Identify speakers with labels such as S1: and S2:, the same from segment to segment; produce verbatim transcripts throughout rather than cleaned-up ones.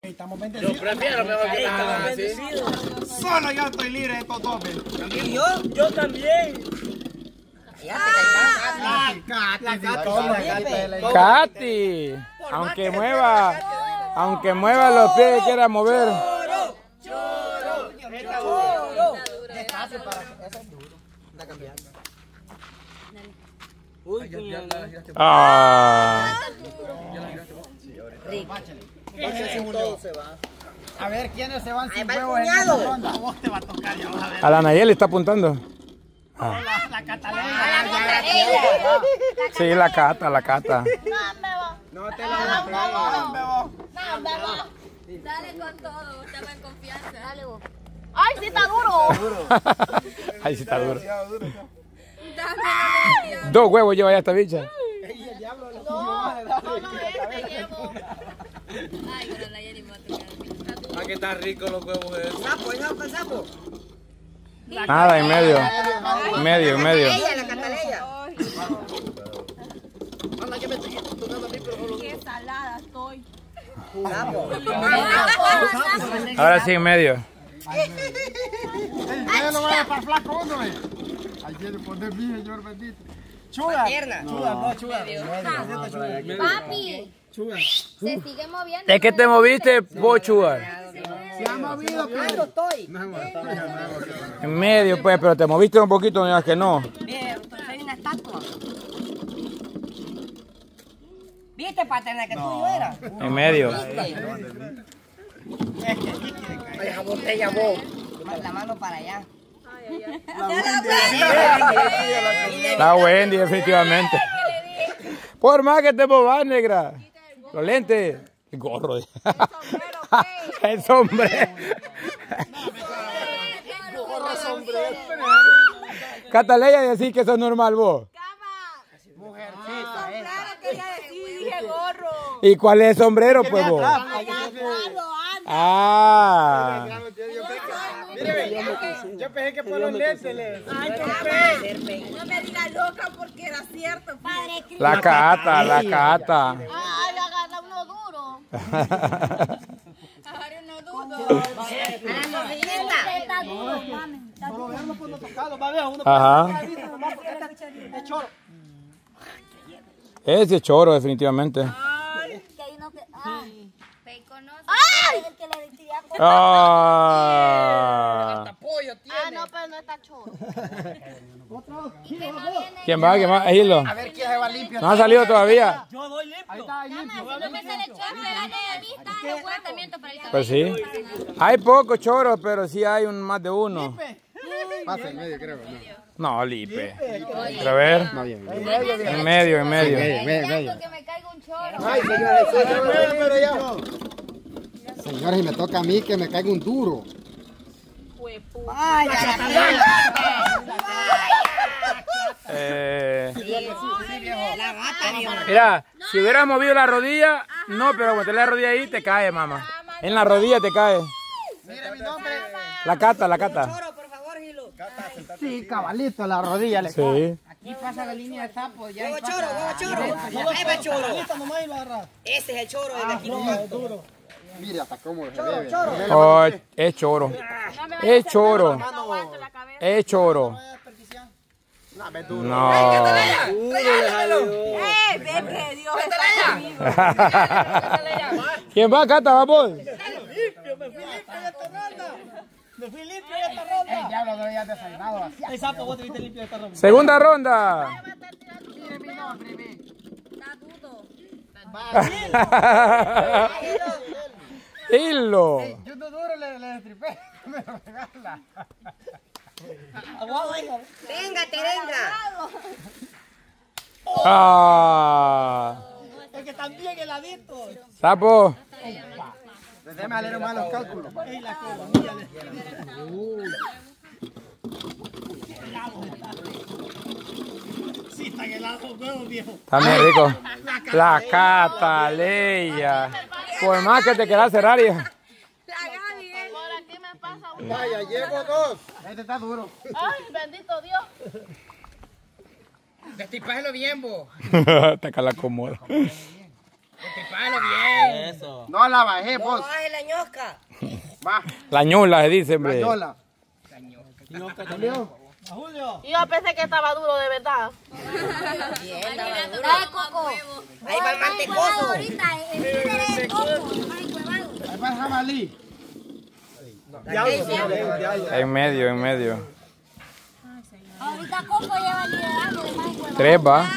S1: Estamos bendecidos.
S2: Yo prefiero mejor que estamos bendecidos.
S1: Solo yo estoy libre de estos dos.
S2: ¿Y yo? Yo también.
S3: Katy, aunque mueva, aunque mueva los pies que quiera mover.
S2: Choro, choro, choro.
S1: Despacio para que eso es duro. Está cambiando.
S2: Uy,
S3: Ah.
S1: Todo se va. A ver quiénes se van sin
S2: va el
S1: huevos en
S2: cuñado.
S1: esta ronda. Vos te va a tocar, ya vas a ver.
S3: A la Nayeli está apuntando. Ah.
S1: La, la Catalina.
S3: Sí, la cata, la cata.
S1: No te la voy a
S4: Dale con todo, estaba en confianza. Dale vos.
S5: ¡Ay, sí está duro!
S3: Ahí sí está duro.
S4: Dame,
S3: Dos huevos lleva ya esta bicha.
S4: Ay, pero la Jenny me va a tocar a mí. Está duro.
S2: Ah, que están ricos los huevos esos.
S1: Sapo, sapo, sapo.
S3: Nada, en medio. En medio, en medio.
S2: Ella, la cataleya.
S5: ¡Qué salada estoy!
S3: Ahora sí, en medio.
S1: Ustedes lo van a para flaco uno, eh. Ahí tiene poner mi señor bendito. Chuga. Chuga, no, chuga.
S4: Papi,
S1: Chuga.
S4: se sigue moviendo.
S3: Es que te moviste, Bochua.
S1: Se ha movido, pero estoy.
S3: En medio, pues, pero te moviste un poquito, no digas que no.
S2: Soy una estatua. ¿Viste, paterna, que tuyo era?
S3: En medio.
S2: Ay, esa botella vos. La mano para allá.
S3: La Wendy, definitivamente. Por más que te movas, negra. Los lentes. El gorro. El sombrero. Cataleya, decís que eso es normal, vos.
S1: Mujercita, eh.
S5: Dije gorro.
S3: ¿Y cuál es el sombrero, pues, vos? Ah.
S1: Yo pensé que por los lentes le.
S5: Ay, no me digas loca porque era cierto. Padre Cristo.
S3: La cata, la cata.
S5: Ay, agarra uno duro.
S4: Ahora no dudo.
S5: Está duro, mami. Está
S1: Solo
S5: duro.
S1: verlo cuando tocado, va a ver uno.
S3: Ajá.
S1: Es choro.
S3: Ese es choro, definitivamente.
S5: Que hay uno que... Ay.
S4: Pe conoce.
S5: ¡Ay! El que le decía...
S3: Ah.
S5: Ah, no, pero no está choro.
S3: ¿Quién va? ¿Quién va? Hilo.
S1: A ver quién se va limpio.
S3: No ha salido todavía.
S1: Yo doy limpio. Ahí está, ahí limpio.
S4: No me sale chorro, la lista de aguantamiento para el cabello.
S3: Pues sí. Hay pocos choros, pero sí hay un más de uno.
S1: Pasa en medio, creo.
S3: No, Lipe. A ver. En medio, en medio.
S4: Tanto que me caiga un chorro.
S1: Ay, señores, señores, pero ya. Señores, y me toca a mí que me caiga un duro.
S5: Ay,
S3: Eh, mira, si hubieras movido la rodilla, no, pero cuando te la rodilla ahí, te cae, mamá. En la rodilla te cae.
S1: Mire mi nombre.
S3: La cata, la cata.
S2: Por favor, Gilo.
S1: Sí, cabalito, la rodilla le
S3: Sí.
S1: Aquí pasa la línea de sapo. Ya
S2: Huevo choro, huevo choro. Ahí va el choro. Ese es el choro de aquí.
S1: Mira hasta cómo se bebe.
S3: Oh, es choro. Es choro. Es choro. No.
S5: ¡Eh! Ve que Dios está conmigo.
S3: ¿Quién va, Cata? Vamos.
S1: Me fui limpio de esta ronda. El diablo no había desayunado. El sapo, vos te viste limpio de esta ronda.
S3: Segunda ronda.
S1: Mire mi nombre, ve.
S4: Está dudo.
S3: Hilo.
S1: Yo no duro le, le destripé. Me lo regala.
S2: Téngate, venga.
S3: Ah.
S1: Es que también heladito.
S3: Sapo.
S1: Déjame leer más los cálculos. Ey, la cola, mírale. Sí, está helado, huevo, viejo.
S3: Está muy rico. La Cataleya. Por más que te quieras cerrar, hija.
S5: Por aquí me pasa un...
S1: Vaya, llevo dos. Este está duro.
S5: ¡Ay, bendito Dios!
S1: Destipájelo bien, vos.
S3: Te cala cómodo.
S2: Estripalo bien. Eso.
S1: No la bajé,
S2: No
S1: vos.
S2: bajes la ñosca.
S1: Va.
S3: La ñula se dice, hombre.
S1: Yola.
S5: Y yo pensé que estaba duro de verdad.
S2: Bien, estaba duro.
S4: Dale, Coco.
S2: Ahí va el mantecoso.
S4: Ahorita, el líder es Coco.
S1: Ahí va el jabalí.
S3: En medio, en medio.
S4: Ahorita Coco lleva el liderazgo de más Cuevado.
S3: Tres, va.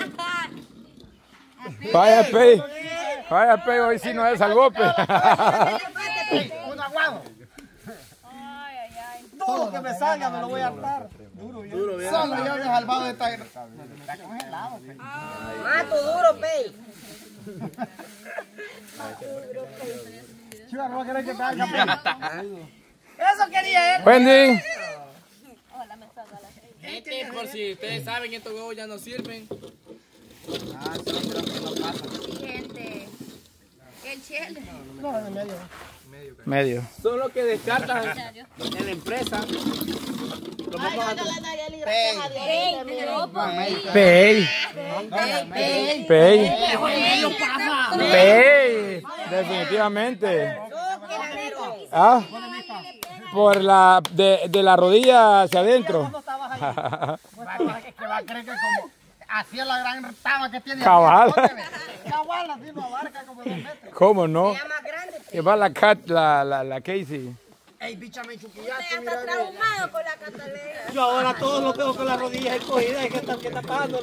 S3: Vaya, Pey. Vaya, Pey, hoy sí no es salvó, Pey.
S1: Un aguado.
S6: Todo lo que me salga me lo voy a hartar. Duro, bien. Duro, bien.
S1: Solo yo me he salvado de esta.
S2: Mato duro, pey.
S1: Chiva, no va a querer que te haga.
S6: Eso quería él.
S3: Wendy.
S7: Gente, por si ustedes saben, estos huevos ya no sirven.
S4: Gente. El chile.
S3: Medio.
S7: Son los que descartan en la empresa.
S5: Ay, yo no le daría libre. Gracias a Dios.
S3: Pey. Pey. Pey. Definitivamente. Ah. Por la de, de la rodilla hacia adentro.
S1: Que va a creer que como así es la gran taba que tiene.
S3: Cabal.
S1: Cabal, así no abarca como dos metros.
S3: ¿Cómo no?
S2: Ya más grande.
S3: Que va la cat, la, la, la Casey.
S1: Ey, bicha, me
S5: Ya
S1: chuquillaste,
S5: está traumado con la catalera.
S6: Yo ahora todos los veo con las rodillas encogidas. ¿Qué está, qué está pasando?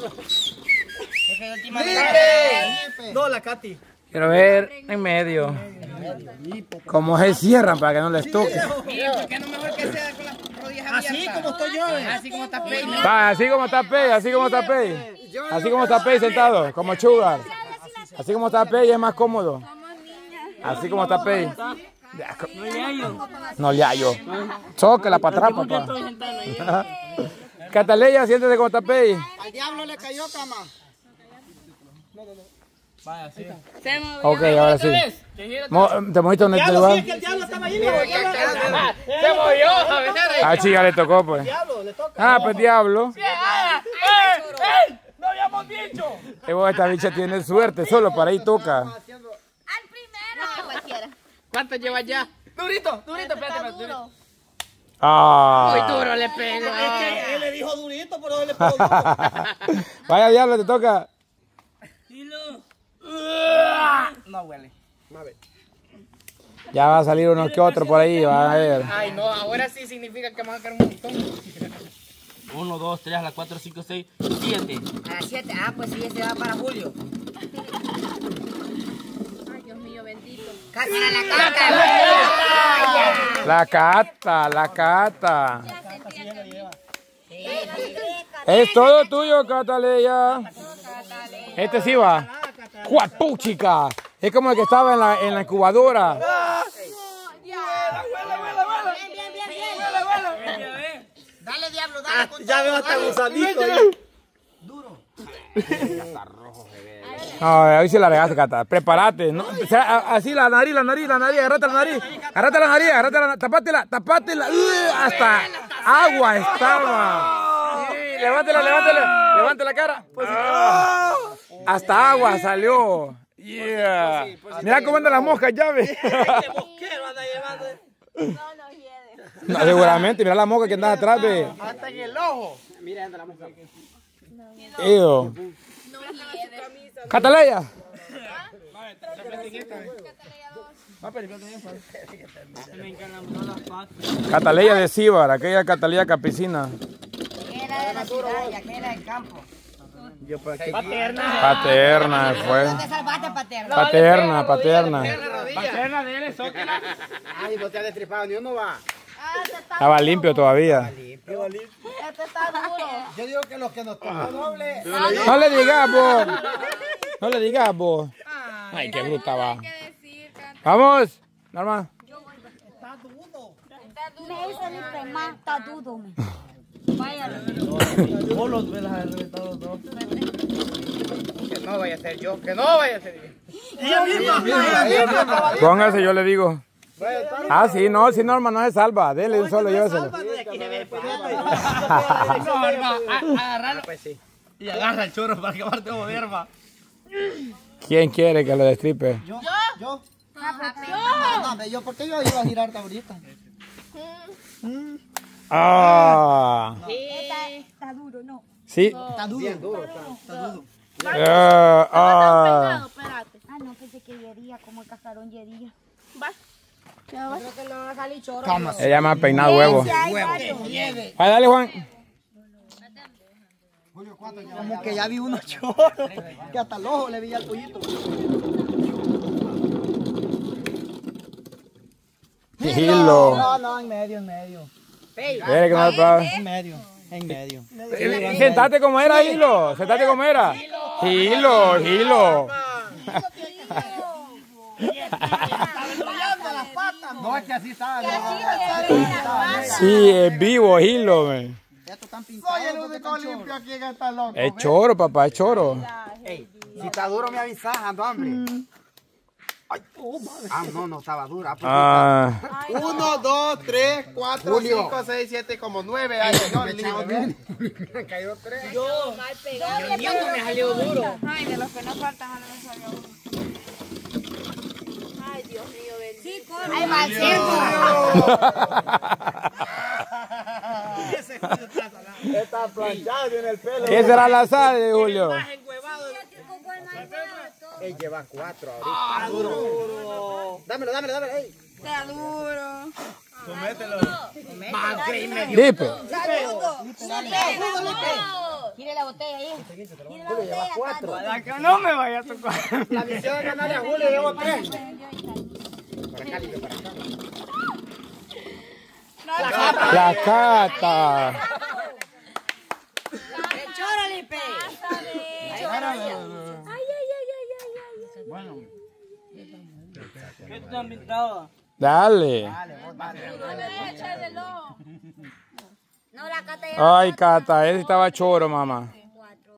S6: No, la Katy.
S3: Quiero ver en medio. Cómo se cierran para que no les toque.
S2: ¿Por qué no mejor que sea con las rodillas abiertas?
S6: Así como estoy yo.
S2: Así como está pey.
S3: Va, así como está Pey, así como está Pey. Así como está Pey sentado, como Sugar. Así como está Pey es más cómodo. Así como está Pey. No le hallo. Chóquela para atrás, papá. Cataleya, siéntese como está Pey.
S1: Al diablo le cayó cama.
S3: Ok, ahora sí. Mo- ¿Te moviste donde te
S6: Diablo,
S3: lugar?
S6: sí, es que el diablo estaba ahí. Mira,
S7: Se movió, a ver.
S3: Ah, chica, le tocó, pues.
S6: diablo, le toca.
S3: Ah, pues diablo.
S7: ¡Ey! ¡Ey! ¡No habíamos dicho!
S3: Eh, vos, esta bicha tiene suerte, solo para ahí toca.
S4: Al primero. Cualquiera.
S7: ¿Cuántos llevas ya? Durito, durito, espérate, espérate. durito. Muy
S3: Ah.
S7: duro le pego.
S6: Es que él le dijo durito, pero él le pegó duro.
S3: Vaya, diablo, te toca.
S7: No huele.
S3: Ya va a salir uno que otro por ahí, va a ver.
S7: Ay, no, ahora sí significa que vamos a sacar un montón. Uno, dos, tres, a las cuatro, cinco, seis, siete.
S2: A las siete. Ah, pues sí, ese va para Julio.
S4: Ay, Dios mío, bendito.
S2: Cásala la caca.
S3: La cata, la cata. Es todo tuyo, Cataleya. Este sí va. ¡Cuapuchica! Es como el que estaba en la, en la incubadora.
S2: Dale, diablo, dale. Con
S6: Ya veo hasta gusanito ahí.
S3: No, hoy sí la regaste, Cata. Prepárate. ¿No? O sea, a- así la nariz, la nariz, la nariz. Agarrate la nariz. Agarrate la nariz, agarrate la nariz. Tapátela, tapátela. ¡Uh! Hasta agua estaba. Sí, levántela, levántela. Levante la cara. Ah. Hasta agua salió. Yeah. Mira cómo andan las moscas, ya ves.
S6: Este mosquero anda llevando.
S4: No nos hiede.
S3: No, seguramente, mira la mosca que andas atrás, ve.
S1: Hasta en el ojo.
S3: Ew. Cataleya. Cataleya de Cíbar, aquella Cataleya Capicina.
S2: Era de la ciudad y aquella del campo.
S7: Paterna.
S3: Paterna fue.
S2: ¿Dónde salvaste, paterna?
S3: Paterna, paterna.
S7: Paterna de él, zócala.
S1: Ay, no te has destripado ni uno va.
S4: Ah, este está
S3: Estaba limpio todavía.
S4: Este está duro.
S1: Yo digo que los que nos tocan doble.
S3: No le digas vos. No le digas vos. Ay, qué bruta va.
S4: ¿Qué decir, Cata?
S3: Vamos, Norma.
S4: Me dice el más está dudo, me. Vaya.
S7: Que no vaya a ser yo, que no vaya a ser yo.
S3: Póngase, yo le digo. Ah, sí, no, si Norma no se salva. Dele un solo, lléveselo.
S7: No, hermano, a- agárralo. Y agarra el chorro para quemarte como hierba.
S3: ¿Quién quiere que lo destripe?
S2: Yo. Yo. No, hombre, yo, ¿por qué yo iba a girar ahorita?
S3: Ah.
S4: Está duro, no.
S3: Sí.
S2: Está duro. duro, está duro.
S3: Ah, ah.
S4: Ah, no, pensé que yería, como el cascarón yería.
S5: Creo que le van a salir choros.
S3: Ella me ha peinado huevo. Ay, dale, Juan.
S2: Como que ya vi unos choros. Que hasta el ojo le vi al pollito.
S3: Hilo.
S2: No, no, en medio, en medio.
S3: Mire que no lo
S2: En medio, en medio.
S3: Sentate como era, Hilo. Sentate como era. Hilo, Hilo.
S1: No, es que así está.
S3: Sí, es vivo, Hilo. Man.
S1: Soy el único limpio aquí en esta loca.
S3: Es choro, papá, es choro.
S1: Si está duro me avisas, ando hambre. Ay, ah, no, no estaba dura.
S3: Ah.
S1: Uno, dos, tres, cuatro, cinco, seis, siete, como nueve. Ay, yo me cayó tres.
S2: Yo,
S5: Mal pegado.
S2: el mío no me salió duro.
S5: Ay, de los que no faltan, a no me salió uno. Ay, Dios mío, bendito. Sí, corre. Ay, mal
S1: Está planchado en el pelo.
S3: ¿Qué será la sal, Julio?
S1: Él lleva cuatro ahorita. Ah, duro. Dámelo, dámelo, dámelo. Ey.
S5: Está duro.
S6: Comételo.
S3: Dipe.
S4: Gire la botella ahí. Gire la
S1: Lleva cuatro.
S6: Para que no me vaya a tocar.
S1: La misión es ganarle a Julio, llevo tres. Para acá, Lipe, para acá.
S3: La cata.
S2: ¡El choro, Lipe!
S4: Ay, ay, ay, ay, ay.
S1: Bueno.
S6: ¿Qué te han invitado?
S3: Dale.
S4: No, la cata ya.
S3: Ay, Cata, ese estaba choro, mamá.